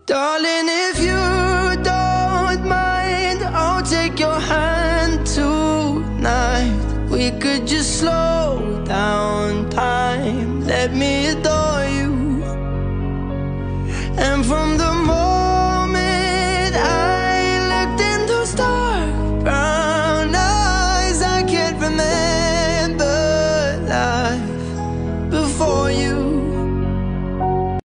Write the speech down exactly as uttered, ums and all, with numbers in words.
Darling, if you don't mind, I'll take your hand tonight. We could just slow down time. Let me adore you. And from the moment